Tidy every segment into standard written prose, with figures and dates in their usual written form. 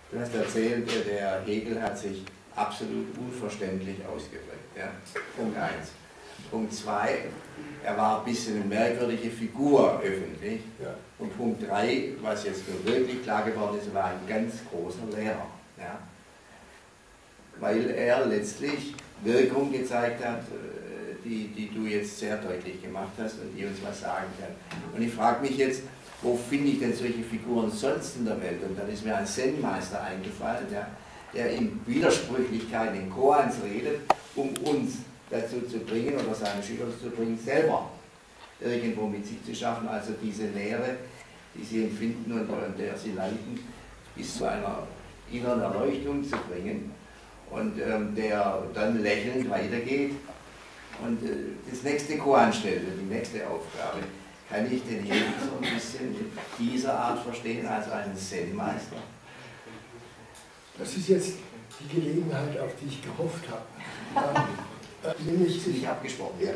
Du hast erzählt, der Hegel hat sich absolut unverständlich ausgedrückt. Ja? Punkt 1. Punkt 2, er war ein bisschen eine merkwürdige Figur öffentlich. Ja. Und Punkt 3, was jetzt wirklich klar geworden ist, er war ein ganz großer Lehrer. Ja? Weil er letztlich Wirkung gezeigt hat, die du jetzt sehr deutlich gemacht hast und die uns was sagen kann. Und ich frage mich jetzt, wo finde ich denn solche Figuren sonst in der Welt? Und dann ist mir ein Zen-Meister eingefallen, der in Widersprüchlichkeiten, in Koans redet, um uns dazu zu bringen oder seine Schüler dazu zu bringen, selber irgendwo mit sich zu schaffen, also diese Lehre, die sie empfinden und an der sie leiden, bis zu einer inneren Erleuchtung zu bringen und der dann lächelnd weitergeht und das nächste Koan stellt, die nächste Aufgabe. Kann ich den Hegel so ein bisschen in dieser Art verstehen, als einen Zen-Meister? Das ist jetzt die Gelegenheit, auf die ich gehofft habe. Nämlich nicht abgesprochen. Ja.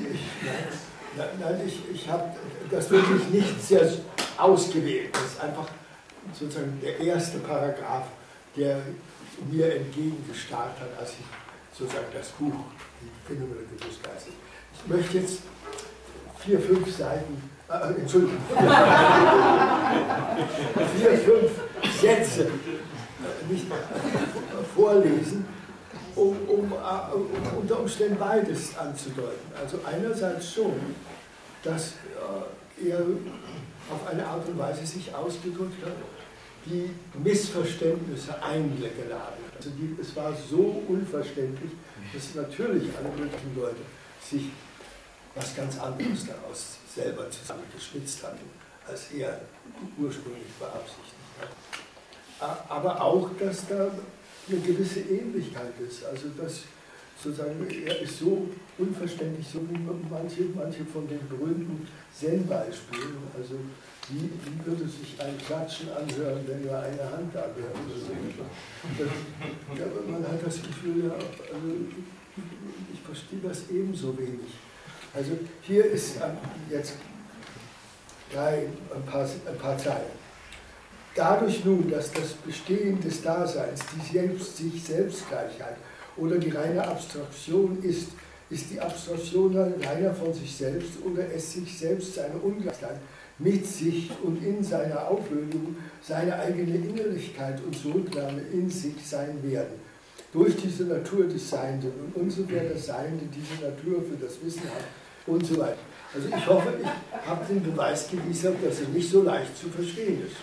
Ich habe das wirklich nicht sehr ausgewählt. Das ist einfach sozusagen der erste Paragraph, der mir entgegengestarrt hat, als ich sozusagen das Buch, die Phänomenologie des Geistes. Ich möchte jetzt 4, 5 Seiten, Entschuldigung, 4, 5 Sätze nicht vorlesen, um unter Umständen beides anzudeuten. Also einerseits schon, dass er auf eine Art und Weise sich ausgedrückt hat, die Missverständnisse eingeladen hat. Also es war so unverständlich, dass natürlich alle möglichen Leute sich was ganz anderes daraus selber zusammengeschnitzt hatten, als er ursprünglich beabsichtigt hat. Aber auch, dass da eine gewisse Ähnlichkeit ist. Also dass sozusagen, er ist so unverständlich, so wie manche von den berühmten Zen-Beispielen. Also wie würde sich ein Klatschen anhören, wenn nur eine Hand da wäre? Man hat das Gefühl, ja, also ich verstehe das ebenso wenig. Also hier ist jetzt ein paar Zeilen. Dadurch nun, dass das Bestehen des Daseins die sich Selbstgleichheit oder die reine Abstraktion ist die Abstraktion reiner von sich selbst oder es sich selbst seine Ungleichheit mit sich und in seiner Auflösung seine eigene Innerlichkeit und Zurücknahme in sich sein werden. Durch diese Natur des Seienden und umso mehr der Seiende diese Natur für das Wissen hat und so weiter. Also ich hoffe, ich habe den Beweis geliefert, dass er nicht so leicht zu verstehen ist.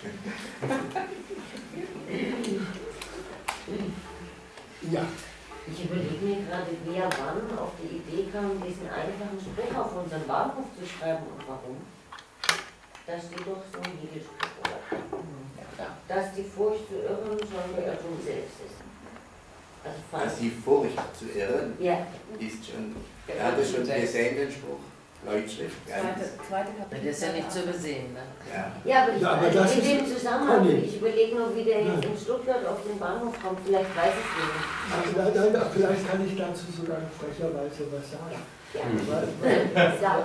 Ja. Ich überlege mir gerade, wer wann auf die Idee kam, diesen einfachen Spruch auf unseren Bahnhof zu schreiben und warum. Da steht doch so ein Hegelspruch, oder? Dass die Furcht zu irren schon der Irrtum selbst ist. Also dass die Furcht zu irren, ja, ist schon, er hatte schon gesehen, den Spruch. Leuchtschrift. Zweite Kapitel. Das ist ja nicht zu übersehen, ne? Ja, aber in dem Zusammenhang, ich überlege nur, wie der jetzt in Stuttgart auf den Bahnhof kommt, vielleicht weiß ich es nicht. Nein, vielleicht kann ich dazu sogar frecherweise was sagen. Ja.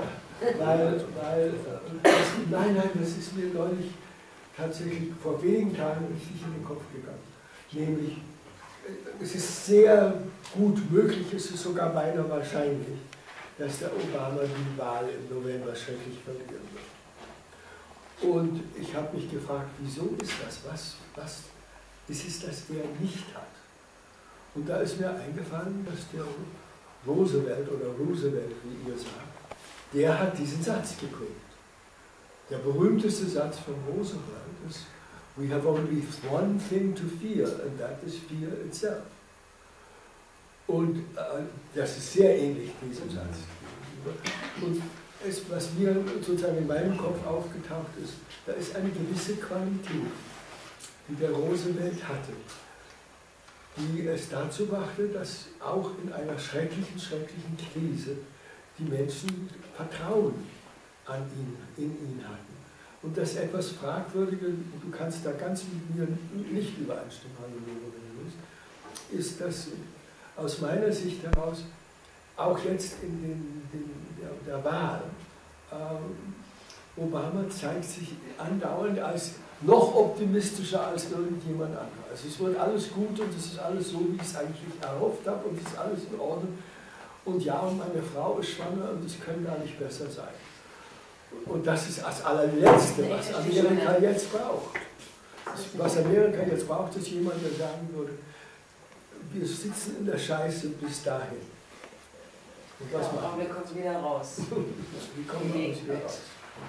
Nein, das ist mir neulich tatsächlich vor wenigen Tagen richtig in den Kopf gegangen. Nämlich, es ist sehr gut möglich, es ist sogar beinahe wahrscheinlich, dass der Obama die Wahl im November schrecklich verlieren wird. Und ich habe mich gefragt, wieso ist das? Was ist es, das er nicht hat? Und da ist mir eingefallen, dass der Roosevelt, wie ihr sagt, der hat diesen Satz geprägt. Der berühmteste Satz von Roosevelt ist: We have only one thing to fear, and that is fear itself. Und das ist sehr ähnlich, diesem Satz. Und was mir sozusagen in meinem Kopf aufgetaucht ist, da ist eine gewisse Qualität, die der Roosevelt hatte, die es dazu brachte, dass auch in einer schrecklichen Krise die Menschen Vertrauen an ihn, in ihn hatten. Und das etwas Fragwürdige, du kannst da ganz mit mir nicht übereinstimmen, Hannelore, wenn du willst, ist, dass aus meiner Sicht heraus auch jetzt in der Wahl Obama zeigt sich andauernd als noch optimistischer als irgendjemand anderer. Also es wird alles gut und es ist alles so, wie ich es eigentlich erhofft habe und es ist alles in Ordnung. Und ja, und meine Frau ist schwanger und es kann gar nicht besser sein. Und das ist das allerletzte, was Amerika jetzt braucht. Was Amerika jetzt braucht, ist jemand, der sagen würde, wir sitzen in der Scheiße bis dahin. Und was machen wir? Kommen wieder raus. Wie kommen wir uns wieder raus?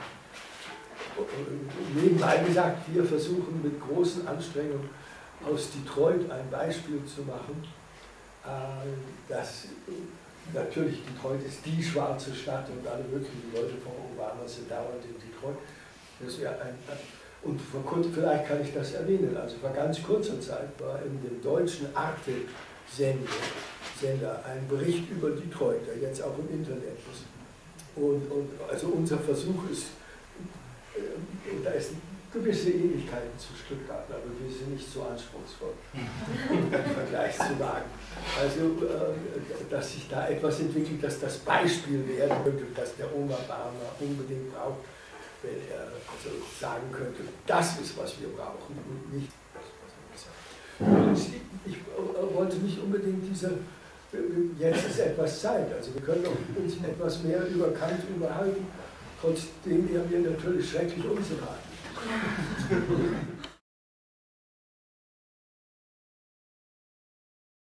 Und nebenbei gesagt, wir versuchen mit großen Anstrengungen aus Detroit ein Beispiel zu machen, dass natürlich Detroit ist die schwarze Stadt und alle möglichen Leute von Obama sind dauernd in Detroit. Das wäre und vor kurzem, vielleicht kann ich das erwähnen, also vor ganz kurzer Zeit war in dem deutschen Arte-Sender ein Bericht über Detroit, der jetzt auch im Internet ist. Und also unser Versuch ist, da ist eine gewisse Ähnlichkeiten zu Stuttgart, aber wir sind nicht so anspruchsvoll im Vergleich zu wagen. Also, dass sich da etwas entwickelt, dass das Beispiel werden könnte, dass der Obama unbedingt braucht, wenn er also sagen könnte, das ist, was wir brauchen und nicht das, was er gesagt hat. Ich wollte nicht unbedingt jetzt ist etwas Zeit, also wir können uns etwas mehr über Kant unterhalten, trotzdem er mir natürlich schrecklich unsympathisch ist.